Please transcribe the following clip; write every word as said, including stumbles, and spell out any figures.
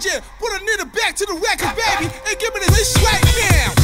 D J, put a nigga back to the record, baby, and give me this right now.